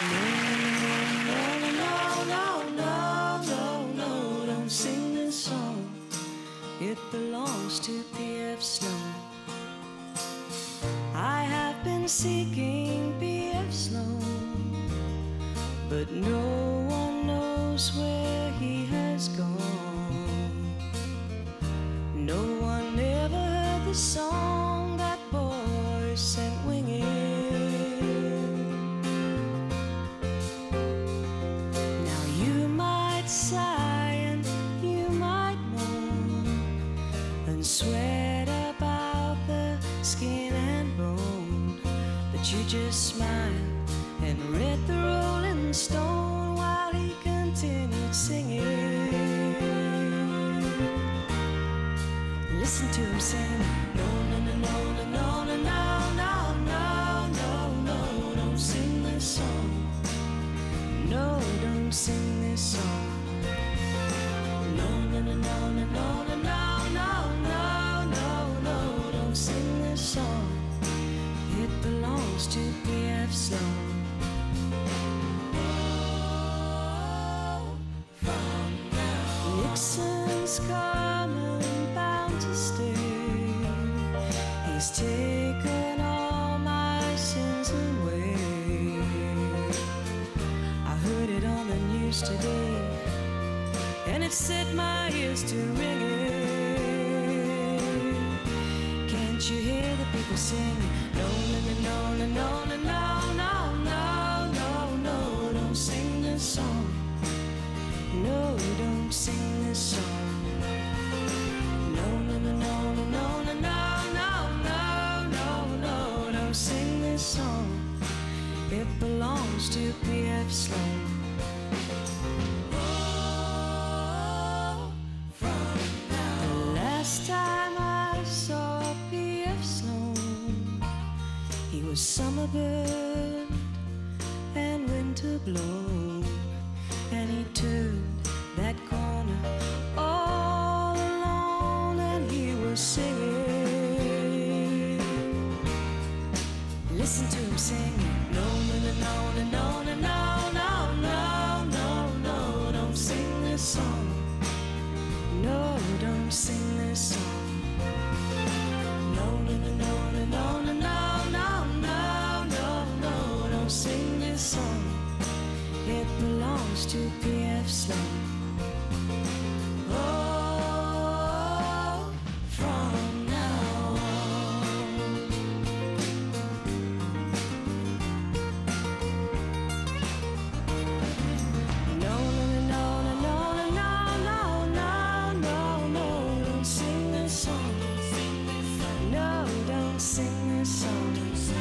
No, don't sing this song. It belongs to P.F. Sloan. I have been seeking P.F. Sloan, but no one knows where he has gone. No one ever heard the song that boy sent winging. Now you might sigh and you might moan and sweat about the skin and bone, but you just smile and read the Rolling Stone while he continued singing. Listen to him sing. No, no, no, no, no, no, no, no, no, no, no, don't sing this song. No, don't sing this song. No, no, no, no, no, no, no, no, no, no, no, don't sing this song. It belongs to P.F. Sloan. Nixon's coming, bound to stay. He's taken all my sins away. I heard it on the news today, and it set my ears to ringing. Can't you hear the people sing? No, no, no, no, no, no, no, no, no, no, no, don't sing this song. No, don't sing this song. No, no, no, no, no, no, no, no, no, no, no, don't sing this song. It belongs to P.F. Sloan. The last time I saw P.F. Sloan, he was summer bird and winter blown, and he turned that corner all alone, and he was singing. Listen to him sing. No, no, no, no, no, no, no, no, no, no, no, don't sing this song. No, don't sing this song. No, no, no, no, no, no, no, no, no, no, no, don't sing this song. It belongs to P.F. Sloan. Oh, from now on. No, no, no, no, no, no, no, no, no, no, don't sing this song. No, don't sing this song.